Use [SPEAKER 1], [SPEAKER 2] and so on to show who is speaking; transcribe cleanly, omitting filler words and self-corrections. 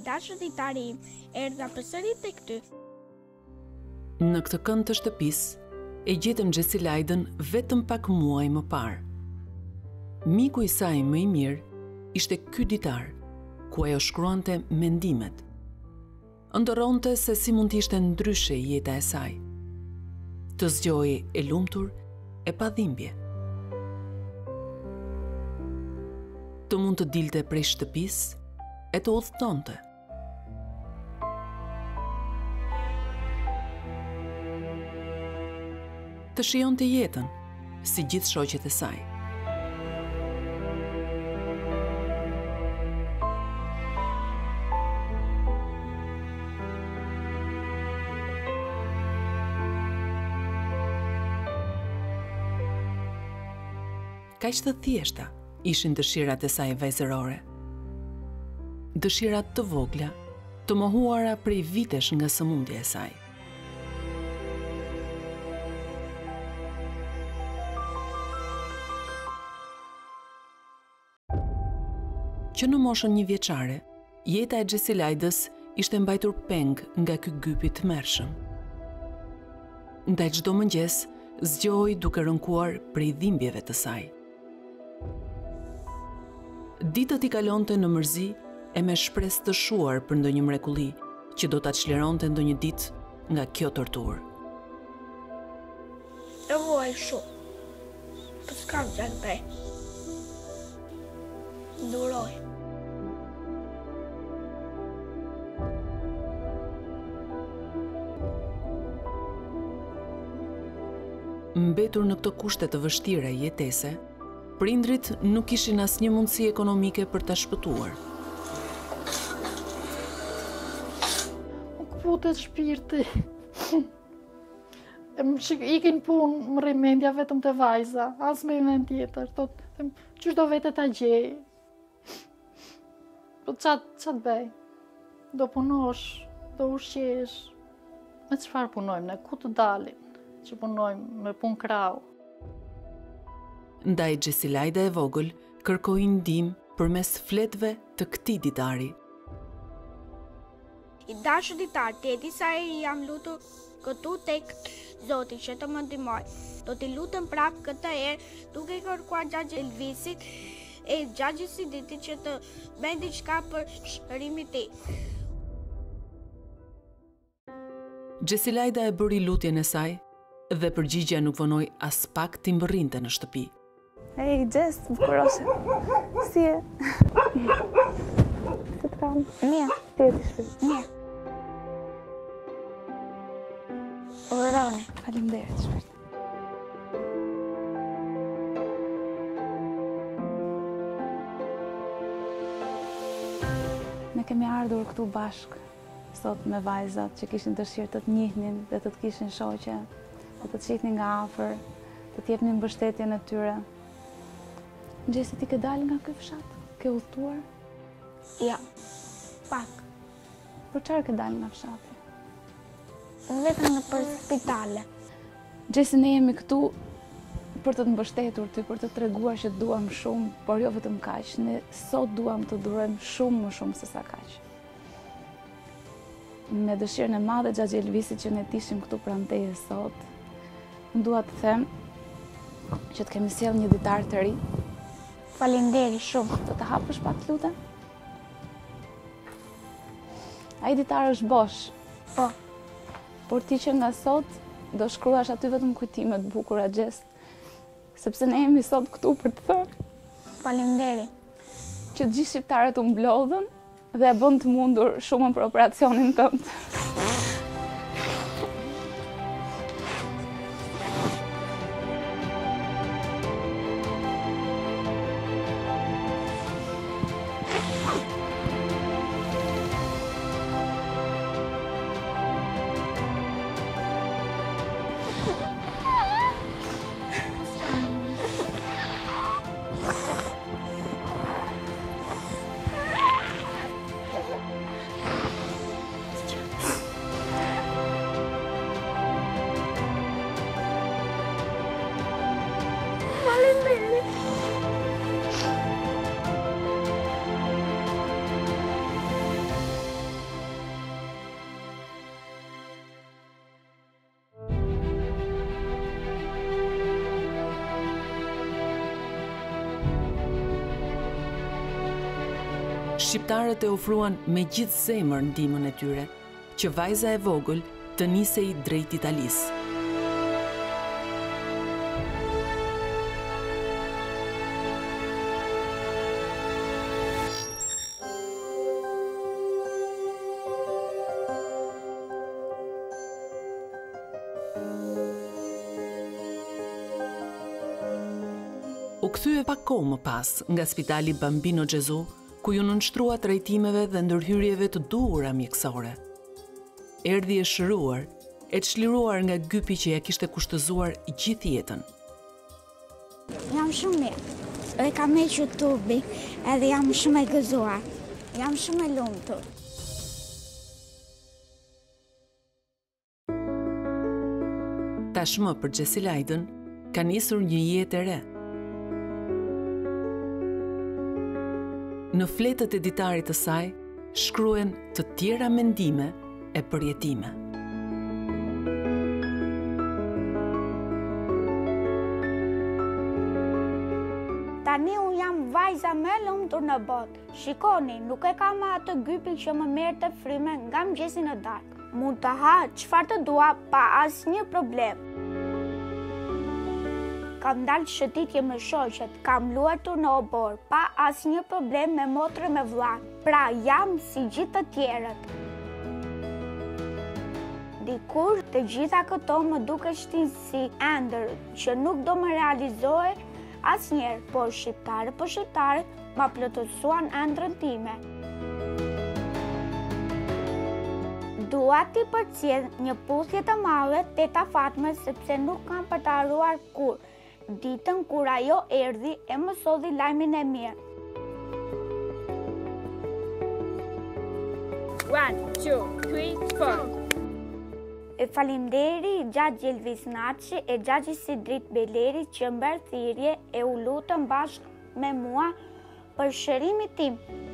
[SPEAKER 1] dashur ditari im, erdha përsëri tek ty.
[SPEAKER 2] Në këtë kënd të shtëpisë, e gjetëm Gjesilajdën vetëm pak muaj më parë. Miku i saj më i mirë ishte ky ditar, ku ajo shkruante mendimet. Ndërronte se si mund t'ishte ndryshe jeta e saj. Të zgjojë e lumtur e pa dhimbje. Të mund të dilte prej shtëpisë e të udhëtonte. Të shijonte jetën, si gjithë shoqet e saj. Kaq të thjeshta ishin dëshirat e saj vajzërore. Dëshirat të vogla, të mohuara prej vitesh nga sëmundja e saj. Që në moshën 1 vjeçare, jeta e Gjesilajdës ishte mbajtur peng nga ky gypi të tmerrshëm. Ndaj çdo mëngjes, zgjohej duke rënkuar prej dhimbjeve të saj. Ditët I kalonte në mërzi e me shpresë të shuar për ndonjë mrekulli që do ta çlironte ndonjë ditë nga kjo torturë.
[SPEAKER 1] E vuaj shumë, për s'kam gjatë bej. Duroj.
[SPEAKER 2] Mbetur në këto kushte të vështira jetese, prindrit nuk kishin asnjë mundësi ekonomike për ta shpëtuar.
[SPEAKER 3] Më këputet shpirti. Ikin punë, më rrimendja vetëm të vajza, as me vend tjetër. Qysh do vete ta gjej? Po çat bëj? Do punosh, do ushqesh. Me çfarë punojmë ne? Ku të dalim? Që punojmë me punë krau.
[SPEAKER 2] Ndaj Gjesilajda e vogël kërkoi ndihmë përmes fletëve të këtij ditari.
[SPEAKER 1] I dashur ditar, teti sa I jam lutur këtu tek Zoti që të më ndihmoj. Do t'i lutem prapë këtë herë duke kërkuar gjatë Elvisit e gjatë Gjesilajdit që të bëjë diçka për shpërimin e tij.
[SPEAKER 2] Gjesilajda e bëri lutjen e saj dhe përgjigjja nuk vonoi as pak t'i mbërrinte në shtëpi.
[SPEAKER 4] Hej, Gjes, bukuroshe. Si e? Të kam. Mirë. Ti e të shpirë. Mirë.
[SPEAKER 1] Uroni.
[SPEAKER 4] Faleminderit, shpirt. Ne kemi ardhur këtu bashkë, sot me vajzat që kishin dëshirë të njihnin dhe të kishin shoqe, dhe të shihnin nga afër, të t'jepnin mbështetjen e tyre. Gjesi, ti ke dalë nga ky fshat? Ke udhëtuar?
[SPEAKER 1] Ja, pak.
[SPEAKER 4] Për çfarë ke dalë nga fshati?
[SPEAKER 1] Vetëm në për spitale.
[SPEAKER 4] Gjesi, ne jemi këtu për të mbështetur ty, për të treguar që duam shumë, por jo vetëm kaq. Ne sot duam të durojmë shumë më shumë se sa kaq. Me dëshirën e madhe gjatë Elvisit që ne tishim këtu pranë teje sot, unë dua të them që të kemi sjell një ditar të ri.
[SPEAKER 1] Faleminderit shumë.
[SPEAKER 4] Do të hapësh pak, lutem? Ai ditar është bosh.
[SPEAKER 1] Po.
[SPEAKER 4] Por ti që nga sot do shkruash aty vetëm kujtime të bukura, Gjes, sepse ne jemi sot këtu për të thënë.
[SPEAKER 1] Faleminderit.
[SPEAKER 4] Që të gjithë shqiptarët u mblodhën dhe e bën të mundur shumën për operacionin tënd.
[SPEAKER 2] shqiptarët e ofruan me gjithë zemër ndihmën e tyre, që vajza e vogël të nisej drejt Italisë. U kthye pak kohë më pas nga spitali Bambino Gesù, ku ju nënshtrua trajtimeve dhe ndërhyrjeve të duhura mjekësore. Erdhi e shëruar, e çliruar nga gypi që ja kishte kushtëzuar gjithë jetën.
[SPEAKER 1] Jam shumë mirë. E kam hequr tubi, edhe jam shumë e gëzuar. Jam shumë e lumtur.
[SPEAKER 2] Tashmë për Gjesilajdën ka nisur një jetë e re. Në fletët e ditarit të saj, shkruen të tjera mendime e përjetime.
[SPEAKER 1] Tani unë jam vajza më e lumtur në botë. Shikoni, nuk e kam atë gypin që më merrte fryme nga mëngjesi në darkë. Mund të ha çfarë të dua pa asnjë problem. Kam dalë shëtitje me shoqet, kam luajtur në obor, pa asnjë problem me motrën me vllan. Pra jam si gjithë të tjerët. Dikur të gjitha këto më dukeshin si ëndër që nuk do më realizohej asnjëherë, por shqiptare ma plotësuan ëndrrën time. Dua t'i përcjell një puthje të madhe teta Fatme sepse nuk kam për të harruar kur. Ditën kur ajo erdhi e më solli lajmin e mirë.
[SPEAKER 5] 1, 2, 3, 4.
[SPEAKER 1] E falimderi Gjaxhi Gjelvis Naçi e Gjaxhi Sidrit Beleri që mbërë thirrje e u lutën bashkë me mua për shërimin tim.